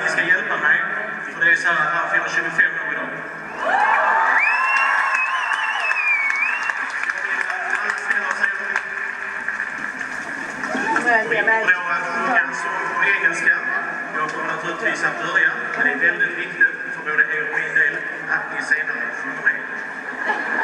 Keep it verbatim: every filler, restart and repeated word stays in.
att ni ska hjälpa mig. För det är så här, han fyller tjugofem år idag. Och inte då att sjunga en sång på engelska. Jag kommer naturligtvis att börja, men det är väldigt viktigt för både er och min del att ni senare sjunger med.